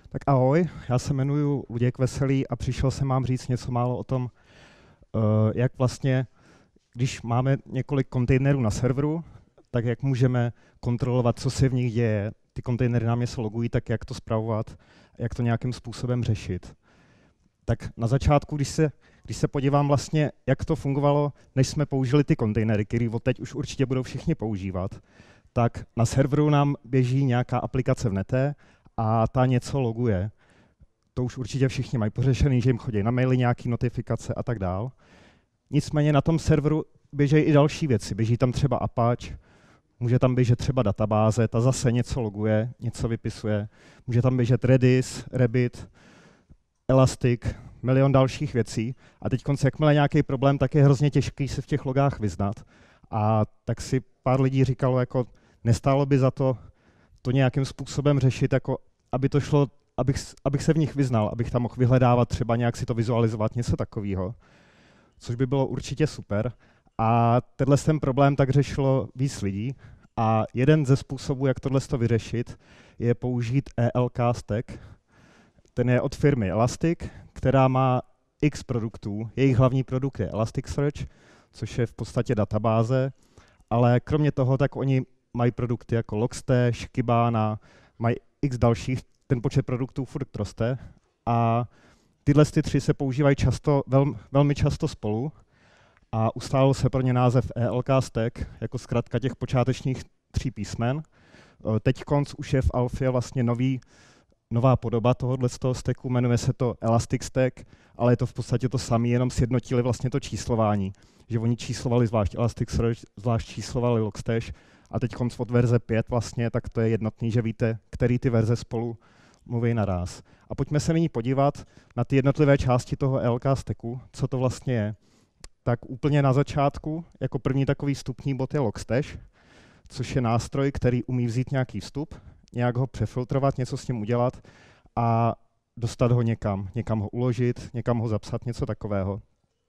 Tak ahoj, já se jmenuji Luděk Veselý a přišel jsem vám říct něco málo o tom, jak vlastně, když máme několik kontejnerů na serveru, tak jak můžeme kontrolovat, co se v nich děje. Ty kontejnery nám něco logují, tak jak to spravovat, jak to nějakým způsobem řešit. Tak na začátku, když se podívám vlastně, jak to fungovalo, než jsme použili ty kontejnery, které od teď už určitě budou všichni používat, tak na serveru nám běží nějaká aplikace v nete a ta něco loguje. To už určitě všichni mají pořešený, že jim chodí na maily nějaké notifikace a tak dál. Nicméně na tom serveru běží i další věci. Běží tam třeba Apache, může tam běžet třeba databáze, ta zase něco loguje, něco vypisuje. Může tam běžet Redis, Rabbit, Elastic, milion dalších věcí. A teď jakmile nějaký problém, tak je hrozně těžký se v těch logách vyznat. A tak si pár lidí říkalo, jako nestálo by za to nějakým způsobem řešit, jako aby to šlo, abych se v nich vyznal, abych tam mohl vyhledávat, třeba nějak si to vizualizovat, něco takového, což by bylo určitě super. A ten problém tak řešilo víc lidí. A jeden ze způsobů, jak tohle vyřešit, je použít ELK stack. Ten je od firmy Elastic, která má x produktů. Jejich hlavní produkt je Elasticsearch, což je v podstatě databáze, ale kromě toho, tak oni mají produkty jako Logstash, Kibana, mají x dalších, ten počet produktů furt roste a tyhle tři se používají velmi často spolu a ustálil se pro ně název ELK stack, jako zkratka těch počátečních 3 písmen. Teď už je v alfě vlastně nová podoba tohohle stacku, jmenuje se to Elastic Stack, ale je to v podstatě to samé, jenom sjednotili vlastně to číslování. Že oni číslovali zvlášť Elasticsearch, zvlášť číslovali Logstash a teď od verze 5 vlastně, tak to je jednotný, že víte, který ty verze spolu mluví naráz. A pojďme se nyní podívat na ty jednotlivé části toho ELK stacku, co to vlastně je. Tak úplně na začátku, jako první takový vstupní bod je Logstash, což je nástroj, který umí vzít nějaký vstup, nějak ho přefiltrovat, něco s ním udělat a dostat ho někam ho uložit, někam ho zapsat, něco takového.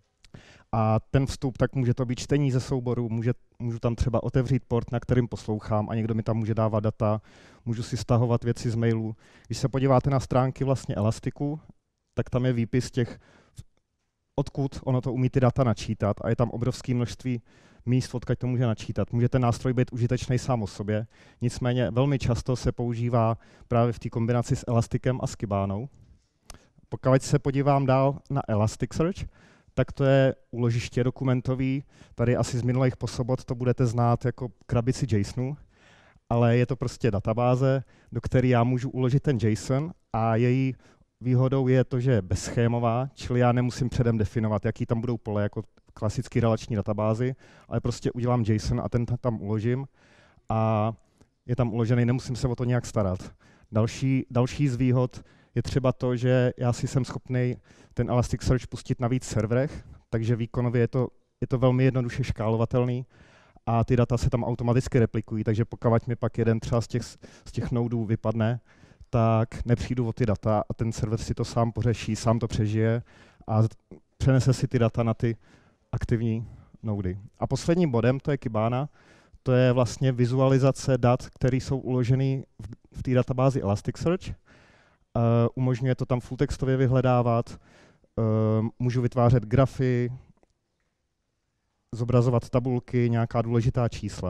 A ten vstup, tak může to být čtení ze souboru, můžu tam třeba otevřít port, na kterým poslouchám a někdo mi tam může dávat data, můžu si stahovat věci z mailů. Když se podíváte na stránky vlastně Elastiku, tak tam je výpis těch, odkud ono to umí ty data načítat a je tam obrovské množství míst, odkud to může načítat. Může ten nástroj být užitečný sám o sobě, nicméně velmi často se používá právě v té kombinaci s Elasticem a s Kibanou. Pokud se podívám dál na Elasticsearch, tak to je úložiště dokumentový. Tady asi z minulých posobot to budete znát jako krabici JSONu, ale je to prostě databáze, do které já můžu uložit ten JSON a její výhodou je to, že je bezschémová, čili já nemusím předem definovat, jaký tam budou pole jako klasický relační databázi, ale prostě udělám JSON a ten tam uložím a je tam uložený, nemusím se o to nějak starat. Další z výhod je třeba to, že já si jsem schopný ten Elasticsearch pustit na víc serverech, takže výkonově je to velmi jednoduše škálovatelný a ty data se tam automaticky replikují, takže pokud mi pak jeden třeba z těch nodů vypadne, tak nepřijdu o ty data a ten server si to sám pořeší, sám to přežije a přenese si ty data na ty aktivní nody. A posledním bodem, to je Kibana, to je vlastně vizualizace dat, které jsou uloženy v té databázi Elasticsearch. Umožňuje to tam fulltextově vyhledávat, můžu vytvářet grafy, zobrazovat tabulky, nějaká důležitá čísla.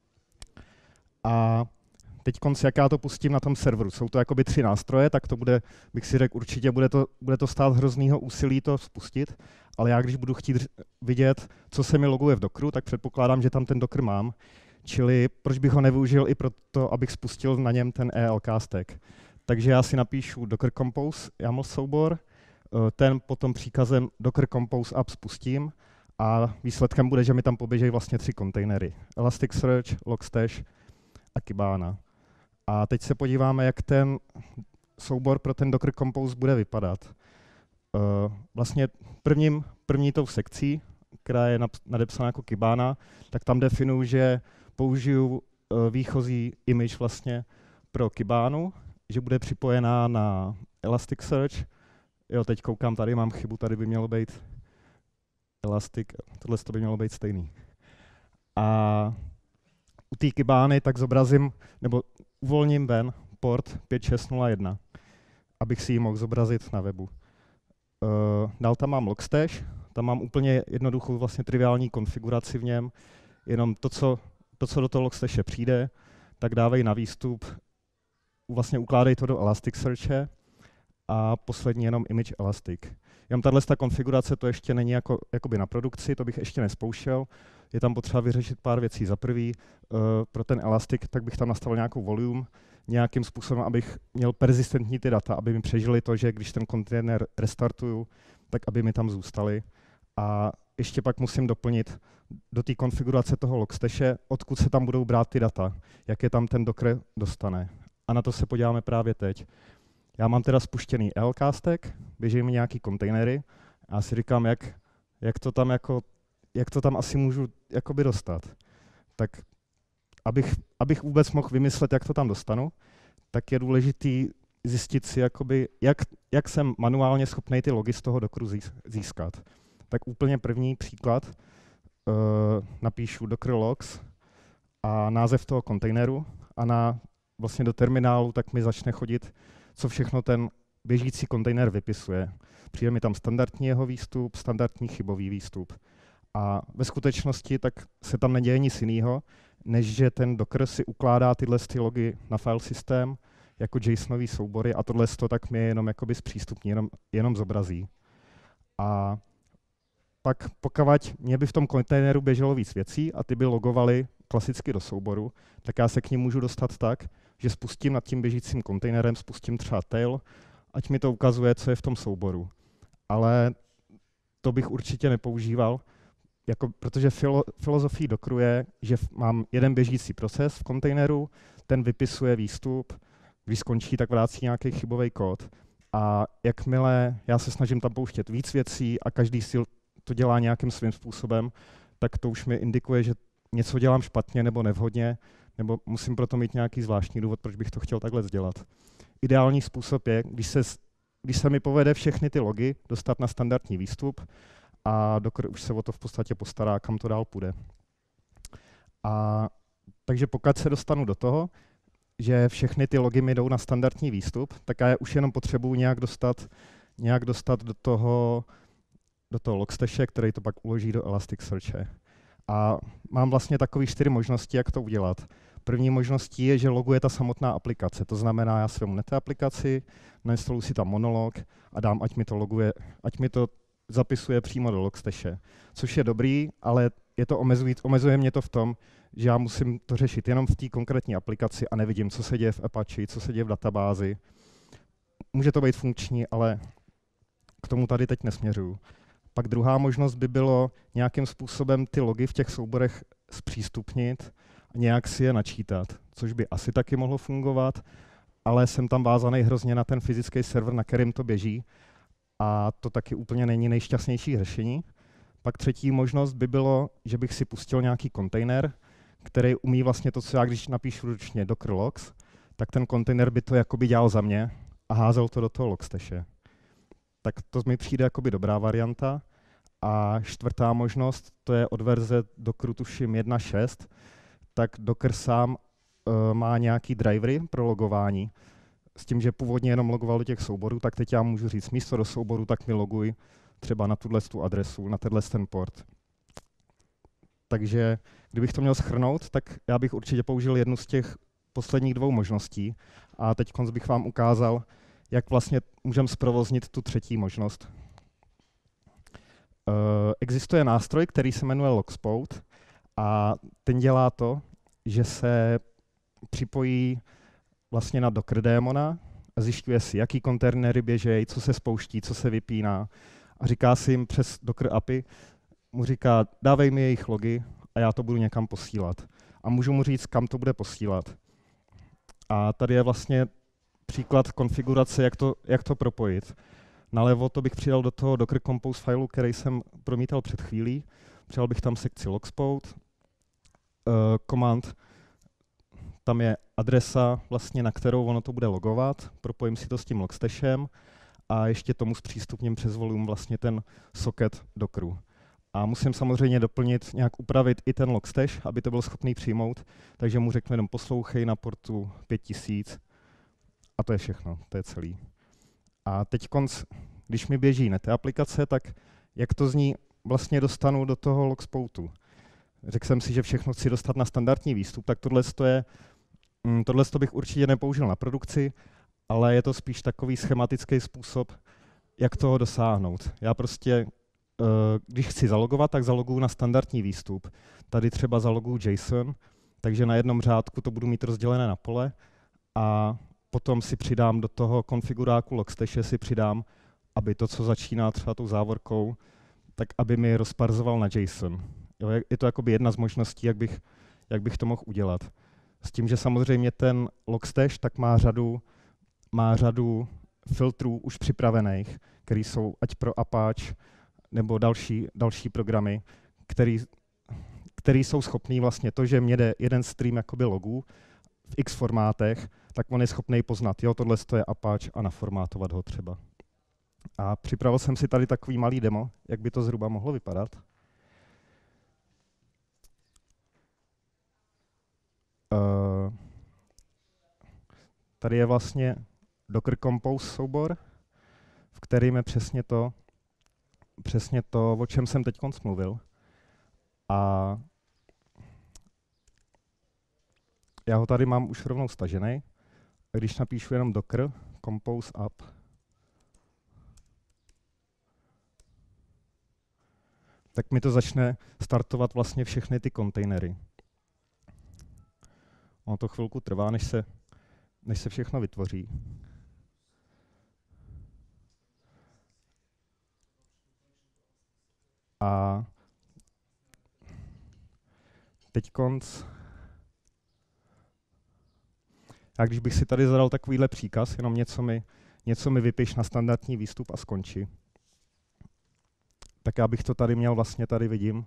A teď jak já to pustím na tom serveru, jsou to jakoby 3 nástroje, tak to bude, bych si řekl, určitě bude to stát hroznýho úsilí to spustit, ale já když budu chtít vidět, co se mi loguje v Dockeru, tak předpokládám, že tam ten Docker mám, čili proč bych ho nevyužil i proto, abych spustil na něm ten ELK stack. Takže já si napíšu Docker Compose YAML soubor, ten potom příkazem Docker Compose app spustím a výsledkem bude, že mi tam poběžejí vlastně 3 kontejnery. Elasticsearch, Logstash a Kibana. A teď se podíváme, jak ten soubor pro ten Docker Compose bude vypadat. Vlastně první tou sekcí, která je nadepsaná jako Kibana, tak tam definuji, že použiju výchozí image vlastně pro Kibanu, že bude připojená na Elasticsearch. Jo, teď koukám, tady mám chybu, tady by mělo být Elastic, tohle by mělo být stejný. A u té Kibány tak zobrazím, nebo uvolním ven port 5601. abych si ji mohl zobrazit na webu. Dál tam mám Logstash, tam mám úplně jednoduchou, vlastně triviální konfiguraci v něm, jenom to, co do toho Logstashe přijde, tak dávej na výstup, vlastně ukládej to do Elasticsearche a poslední jenom Image Elastic. Jenom tato konfigurace to ještě není jakoby na produkci, to bych ještě nespouštěl. Je tam potřeba vyřešit pár věcí. Za prvý, pro ten Elastic, tak bych tam nastavil nějakou volume, nějakým způsobem, abych měl persistentní ty data, aby mi přežili to, že když ten kontejner restartuju, tak aby mi tam zůstaly. A ještě pak musím doplnit do té konfigurace toho Logstashe, odkud se tam budou brát ty data, jak je tam ten Docker dostane. A na to se podíváme právě teď. Já mám teda spuštěný Elcastek, běží mi nějaký kontejnery a já si říkám, jak to tam asi můžu jakoby dostat. Tak abych vůbec mohl vymyslet, jak to tam dostanu, tak je důležitý zjistit si, jakoby, jak jsem manuálně schopný ty logy z toho Dockeru získat. Tak úplně první příklad, napíšu docker logs a název toho kontejneru a vlastně do terminálu tak mi začne chodit, co všechno ten běžící kontejner vypisuje. Přijde mi tam standardní jeho výstup, standardní chybový výstup. A ve skutečnosti tak se tam neděje nic jiného, než že ten Docker si ukládá tyhle logy na file systém jako JSONové soubory a tohle tak mi je jenom jakoby zpřístupní, jenom zobrazí. A pak pokud mě by v tom kontejneru běželo víc věcí a ty by logovaly klasicky do souboru, tak já se k ním můžu dostat tak, že spustím nad tím běžícím kontejnerem, spustím třeba tail, ať mi to ukazuje, co je v tom souboru. Ale to bych určitě nepoužíval, protože filozofií Dockeru je, že mám jeden běžící proces v kontejneru, ten vypisuje výstup, když skončí, tak vrátí nějaký chybový kód. A jakmile já se snažím tam pouštět víc věcí a každý si to dělá nějakým svým způsobem, tak to už mi indikuje, že něco dělám špatně nebo nevhodně, nebo musím proto mít nějaký zvláštní důvod, proč bych to chtěl takhle dělat. Ideální způsob je, když se mi povede všechny ty logy dostat na standardní výstup a Docker už se o to v podstatě postará, kam to dál půjde. Takže pokud se dostanu do toho, že všechny ty logy mi jdou na standardní výstup, tak já už jenom potřebuji nějak dostat do toho Logstashe, který to pak uloží do Elasticsearche. A mám vlastně takové 4 možnosti, jak to udělat. První možností je, že loguje ta samotná aplikace. To znamená, já svém nete aplikaci, nainstaluji si tam monolog a dám, ať mi to zapisuje přímo do Logstashe. Což je dobrý, ale omezuje mě to v tom, že já musím to řešit jenom v té konkrétní aplikaci a nevidím, co se děje v Apache, co se děje v databázi. Může to být funkční, ale k tomu tady teď nesměřuju. Pak druhá možnost by bylo nějakým způsobem ty logy v těch souborech zpřístupnit a nějak si je načítat, což by asi taky mohlo fungovat, ale jsem tam vázaný hrozně na ten fyzický server, na kterém to běží a to taky úplně není nejšťastnější řešení. Pak třetí možnost by bylo, že bych si pustil nějaký kontejner, který umí vlastně to, co já když napíšu ručně docker logs, tak ten kontejner by to jakoby dělal za mě a házel to do toho Logstashe. Tak to mi přijde jakoby dobrá varianta. A čtvrtá možnost, to je od verze Dockeru tuším 1.6, tak Docker sám má nějaký drivery pro logování. S tím, že původně jenom logoval do těch souborů, tak teď já můžu říct místo do souboru, tak mi loguj třeba na tu adresu, na ten port. Takže kdybych to měl shrnout, tak já bych určitě použil jednu z těch posledních 2 možností a teď bych vám ukázal, jak vlastně můžeme zprovoznit tu třetí možnost. Existuje nástroj, který se jmenuje Logspout a ten dělá to, že se připojí vlastně na Docker démona a zjišťuje si, jaký kontejnery běžejí, co se spouští, co se vypíná a říká si jim přes Docker API, mu říká, dávej mi jejich logy a já to budu někam posílat. A můžu mu říct, kam to bude posílat. A tady je vlastně příklad konfigurace, jak to propojit. Nalevo to bych přidal do toho Docker Compose fileu, který jsem promítal před chvílí. Přidal bych tam sekci Logspout, command, tam je adresa, vlastně, na kterou ono to bude logovat, propojím si to s tím Logstashem a ještě tomu zpřístupním přes volume vlastně ten socket Dockeru. A musím samozřejmě doplnit, nějak upravit i ten Logstash, aby to byl schopný přijmout, takže mu řeknu jenom poslouchej na portu 5000 a to je všechno, to je celý. A teď, když mi běží net aplikace, tak jak to z ní vlastně dostanu do toho logspoutu. Řekl jsem si, že všechno chci dostat na standardní výstup, tak tohle bych určitě nepoužil na produkci, ale je to spíš takový schematický způsob, jak toho dosáhnout. Já prostě, když chci zalogovat, tak zaloguju na standardní výstup. Tady třeba zaloguju JSON, takže na jednom řádku to budu mít rozdělené na pole a potom si přidám do toho konfiguráku Logstash, si přidám, aby to, co začíná třeba tou závorkou, tak aby mi rozparzoval na JSON. Jo, je to jakoby jedna z možností, jak bych to mohl udělat. S tím, že samozřejmě ten Logstash tak má řadu filtrů už připravených, které jsou ať pro Apache nebo další programy, které jsou schopný vlastně to, že mě jde jeden stream jakoby logů v X formátech, tak on je schopný poznat, jo, tohle je Apache a naformátovat ho třeba. A připravil jsem si tady takový malý demo, jak by to zhruba mohlo vypadat. Tady je vlastně Docker Compose soubor, v kterým je přesně to, o čem jsem teď mluvil. A já ho tady mám už rovnou stažený. A když napíšu jenom Docker Compose app, tak mi to začne startovat vlastně všechny ty kontejnery. Ono to chvilku trvá, než se všechno vytvoří. A teď já když bych si tady zadal takovýhle příkaz, jenom něco mi vypiš na standardní výstup a skončí, tak já bych to tady měl vlastně, tady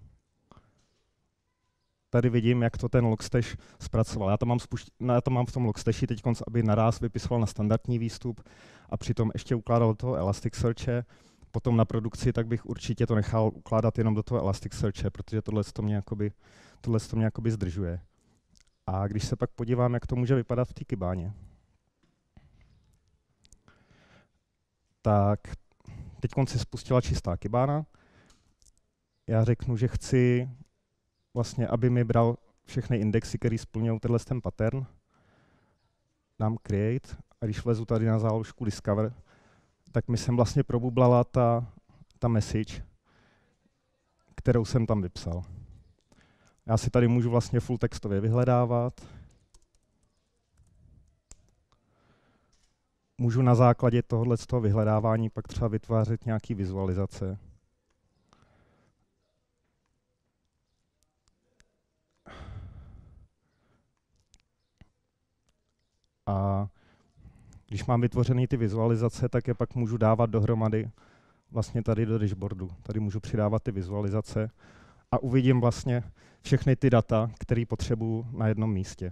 vidím, jak to ten Logstash zpracoval. Já to mám v tom Logstashi teď, aby naraz vypisoval na standardní výstup a přitom ještě ukládal do toho Elasticsearche. Potom na produkci, tak bych určitě to nechal ukládat jenom do toho Elasticsearche, protože tohle mě jakoby zdržuje. A když se pak podívám, jak to může vypadat v té Kibáně, tak teď se spustila čistá Kibána. Já řeknu, že chci vlastně, aby mi bral všechny indexy, které splňují ten pattern. Dám create a když vlezu tady na záložku discover, tak mi sem vlastně probublala ta message, kterou jsem tam vypsal. Já si tady můžu vlastně full textově vyhledávat. Můžu na základě tohoto vyhledávání pak třeba vytvářet nějaký vizualizace. A když mám vytvořené ty vizualizace, tak je pak můžu dávat dohromady vlastně tady do dashboardu. Tady můžu přidávat ty vizualizace a uvidím vlastně všechny ty data, které potřebuju na jednom místě.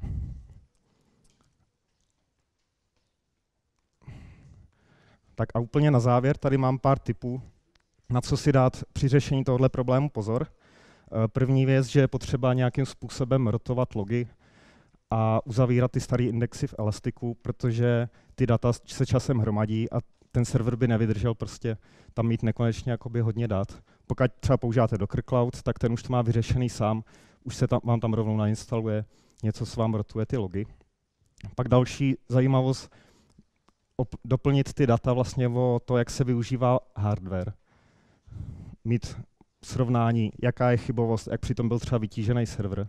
Tak a úplně na závěr tady mám pár tipů, na co si dát při řešení tohoto problému pozor. První věc, že je potřeba nějakým způsobem rotovat logy a uzavírat ty staré indexy v Elastiku, protože ty data se časem hromadí a ten server by nevydržel prostě tam mít nekonečně jakoby hodně dat. Pokud třeba používáte Docker Cloud, tak ten už to má vyřešený sám, už se vám tam rovnou nainstaluje, něco s vám rotuje ty logy. Pak další zajímavost, doplnit ty data vlastně o to, jak se využívá hardware. Mít srovnání, jaká je chybovost, jak přitom byl třeba vytížený server.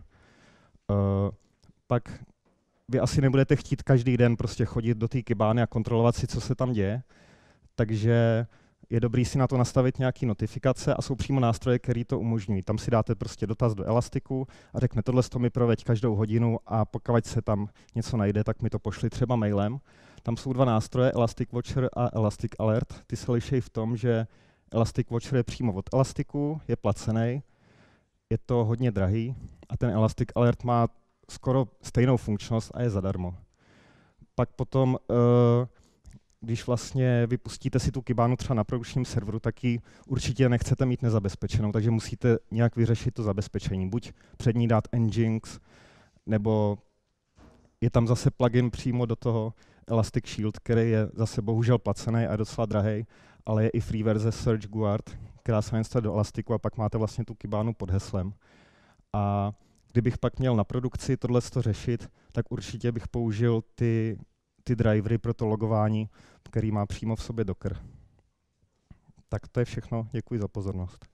Pak vy asi nebudete chtít každý den prostě chodit do té Kibány a kontrolovat si, co se tam děje, takže je dobrý si na to nastavit nějaké notifikace a jsou přímo nástroje, které to umožňují. Tam si dáte prostě dotaz do Elastiku a řekne, tohle to mi proveď každou hodinu a pokud se tam něco najde, tak mi to pošli třeba mailem. Tam jsou dva nástroje, Elastic Watcher a Elastic Alert. Ty se liší v tom, že Elastic Watcher je přímo od Elastiku, je placený, je to hodně drahý a ten Elastic Alert má skoro stejnou funkčnost a je zadarmo. Pak potom, když vlastně vypustíte si tu Kibánu třeba na produkčním serveru, tak ji určitě nechcete mít nezabezpečenou, takže musíte nějak vyřešit to zabezpečení. Buď před ní dát Nginx, nebo je tam zase plugin přímo do toho Elastic Shield, který je zase bohužel placený a je docela drahý, ale je i free verze Search Guard, která se instaluje do Elastiku a pak máte vlastně tu Kibánu pod heslem. A kdybych pak měl na produkci tohle řešit, tak určitě bych použil ty drivery pro to logování, který má přímo v sobě Docker. Tak to je všechno, děkuji za pozornost.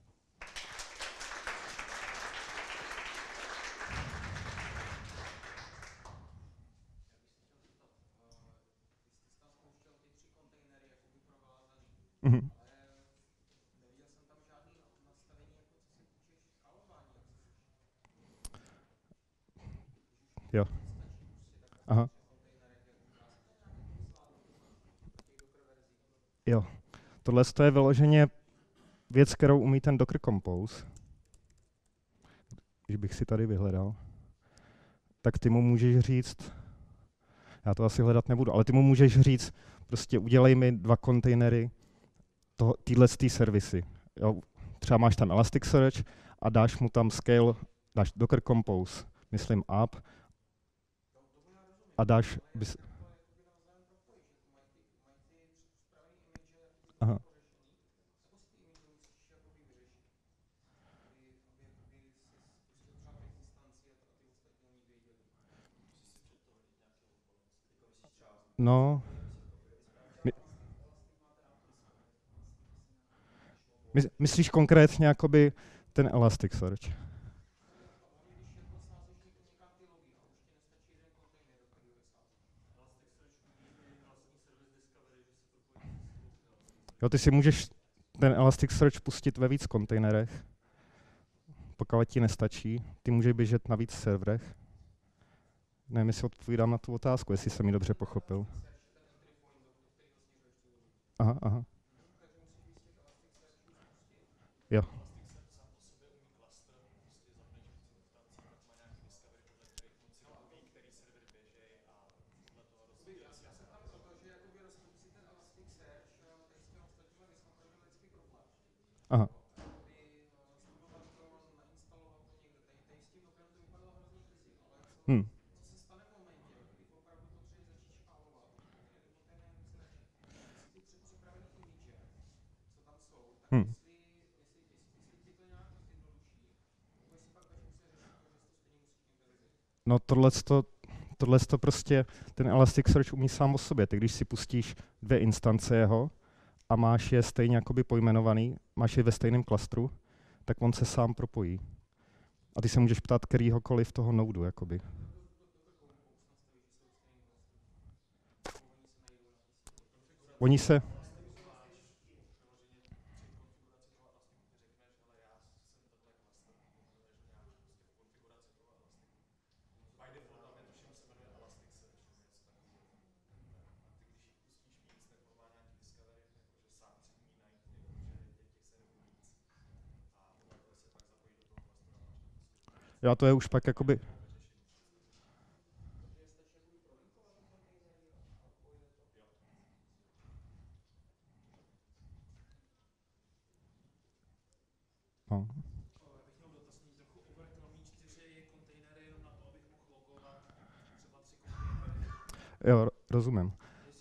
Mhm. Jo. Aha. Jo. Tohle je vyloženě věc, kterou umí ten Docker Compose. Když bych si tady vyhledal, tak ty mu můžeš říct, já to asi hledat nebudu, ale ty mu můžeš říct, prostě udělej mi 2 kontejnery téhle servisy. Jo, třeba máš tam Elasticsearch a dáš mu tam scale, dáš Docker Compose, myslím up, a dáš... Aha. No, myslíš konkrétně jakoby ten Elasticsearch? Jo, ty si můžeš ten Elasticsearch pustit ve víc kontejnerech, pokud ti nestačí. Ty můžeš běžet na víc serverech. Nevím, jestli odpovídám na tu otázku, jestli jsem ji dobře pochopil. Aha, aha. Jo. Aha. Hm. Hm. No tohle prostě ten Elasticsearch umí sám o sobě. Ty když si pustíš 2 instance jeho a máš je stejně jakoby pojmenovaný, máš je ve stejném klastru, tak on se sám propojí. A ty se můžeš ptát kterýhokoliv toho nodu, jakoby. Oni se... Já to je už pak jakoby... No. Jo, rozumím.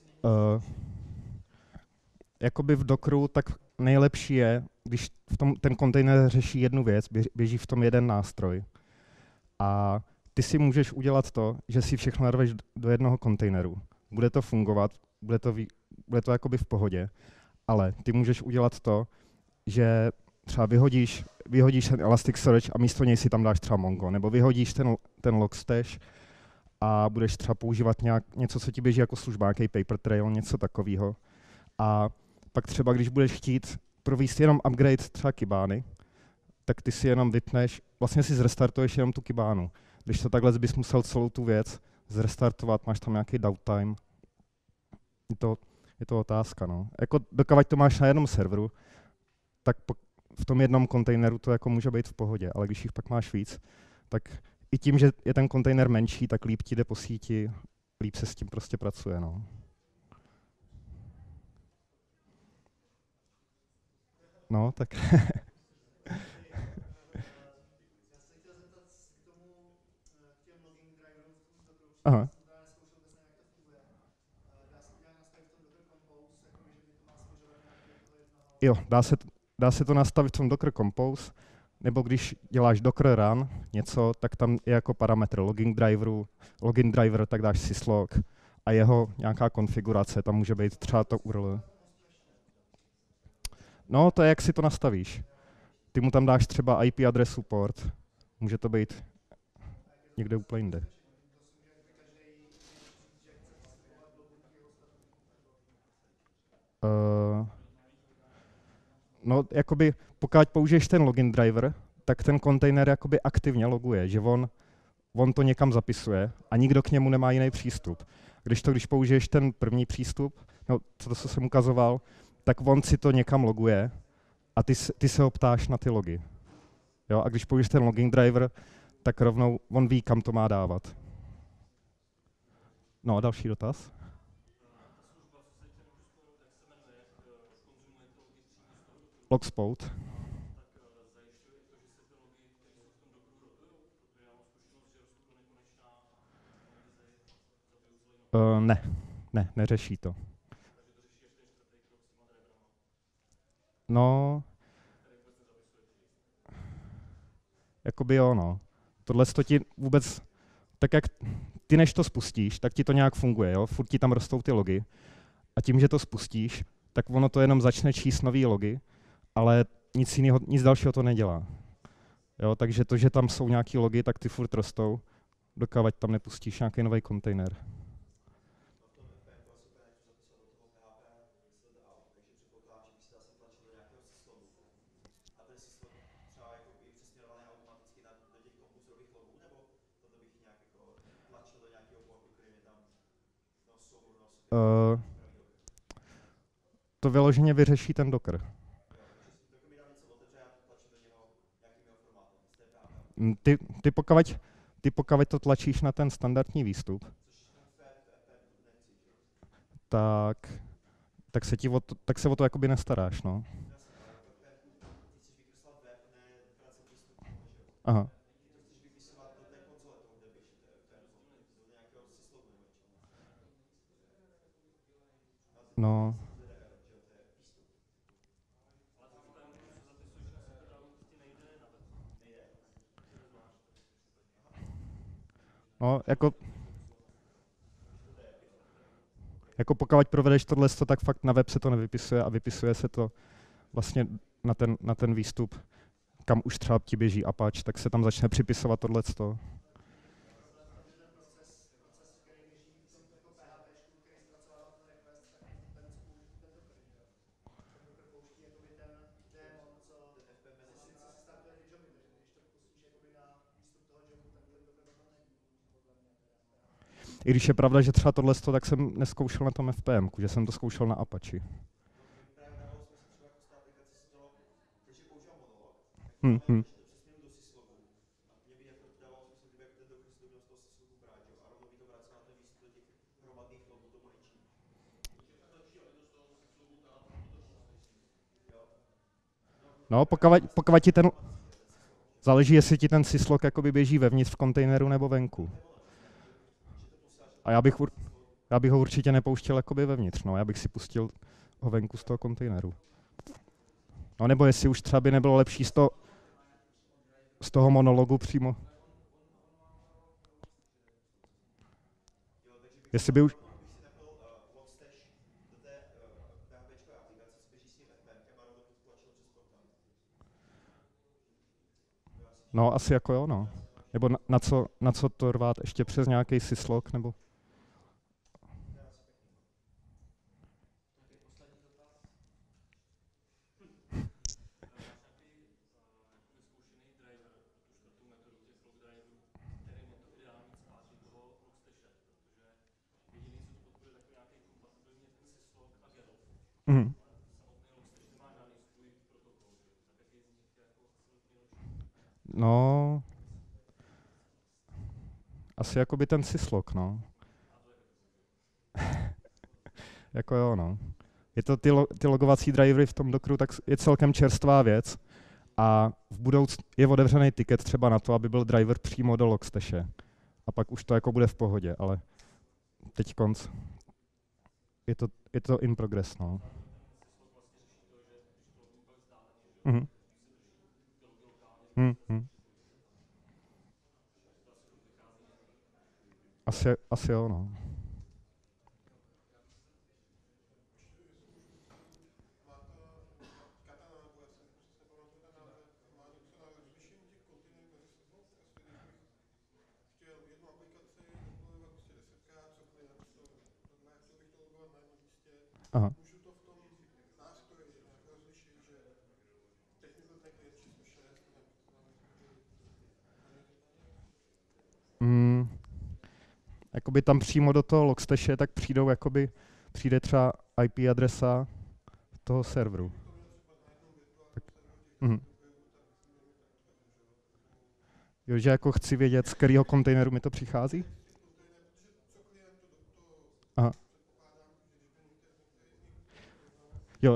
Jakoby v Dockeru tak nejlepší je, když ten kontejner řeší jednu věc, běží v tom jeden nástroj. A ty si můžeš udělat to, že si všechno narveš do jednoho kontejneru. Bude to fungovat, bude to jakoby v pohodě, ale ty můžeš udělat to, že třeba vyhodíš ten Elasticsearch a místo něj si tam dáš třeba Mongo, nebo vyhodíš ten Logstash a budeš třeba používat něco, co ti běží jako služba, nějaký paper trail, něco takového. A pak třeba, když budeš chtít provést jenom upgrade třeba Kibány, tak ty si jenom vypneš, vlastně si zrestartuješ jenom tu Kibánu. Když to takhle bys musel celou tu věc zrestartovat, máš tam nějaký downtime. Je to otázka, no. Jako dokud to máš na jednom serveru, tak v tom jednom kontejneru to jako může být v pohodě, ale když jich pak máš víc, tak i tím, že je ten kontejner menší, tak líp ti jde po síti, líp se s tím prostě pracuje, no. No, tak... Aha. Jo, dá se to nastavit v tom Docker Compose, nebo když děláš Docker run něco, tak tam je jako parametr login driver, tak dáš syslog a jeho nějaká konfigurace, tam může být třeba to URL. No, to je, jak si to nastavíš. Ty mu tam dáš třeba IP adresu port, může to být někde úplně jinde. No, jakoby, pokud použiješ ten login driver, tak ten kontejner jakoby aktivně loguje, že on to někam zapisuje a nikdo k němu nemá jiný přístup. Když použiješ ten první přístup, no, co jsem ukazoval, tak on si to někam loguje a ty se ho ptáš na ty logy. Jo, a když použiješ ten login driver, tak rovnou on ví, kam to má dávat. No a další dotaz? Logspout. Neřeší to. No, jakoby jo, no. Tohle to ti vůbec, tak jak ty než to spustíš, tak ti to nějak funguje, jo? Furt ti tam rostou ty logy a tím, že to spustíš, tak ono to jenom začne číst nový logy, ale nic dalšího to nedělá. Jo? Takže to, že tam jsou nějaký logy, tak ty furt rostou, dokud tam nepustíš nějaký nový kontejner. To vyloženě vyřeší ten Docker. Ty pokud to tlačíš na ten standardní výstup, tak se o to jakoby nestaráš, no. Aha. No. No, jako pokud provedeš tohle, tak fakt na web se to nevypisuje a vypisuje se to vlastně na ten výstup, kam už třeba ti běží Apache, tak se tam začne připisovat tohleto. I když je pravda, že třeba tohle, tak jsem neskoušel na tom FPM, že jsem to zkoušel na Apache. No, pokud ti ten... Záleží, jestli ti ten syslog jakoby běží vevnitř v kontejneru nebo venku. A já bych ho určitě nepouštěl jakoby vevnitř, no, já bych si pustil ho venku z toho kontejneru. No nebo jestli už třeba by nebylo lepší z toho monologu přímo. Jestli by už... No, asi jako jo, no. Nebo na co to rvát? Ještě přes nějaký syslog, nebo... Mhm. No, asi jakoby ten syslog, no. Jako jo, no. Je to ty logovací drivery v tom Dockeru, tak je celkem čerstvá věc a v budoucnu je otevřený ticket třeba na to, aby byl driver přímo do Logstaše. A pak už to jako bude v pohodě, ale teď konc. Je to in progress, no. Mhm. Mhm. Asi jo, no. Aha. Mm, jakoby tam přímo do toho Logstaše tak přijde třeba IP adresa toho serveru. Tak, mhm. Jo, že jako chci vědět, z kterého kontejneru mi to přichází? Aha. Jo,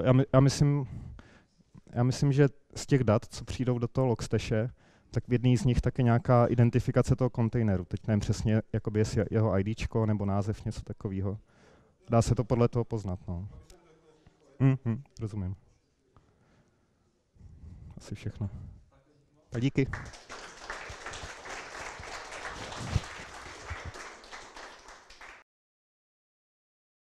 já myslím, že z těch dat, co přijdou do toho Logstaše, tak v jedné z nich také nějaká identifikace toho kontejneru. Teď nevím přesně, jakoby jestli jeho IDčko nebo název, něco takového. Dá se to podle toho poznat, no. Rozumím. Asi všechno. Tak díky.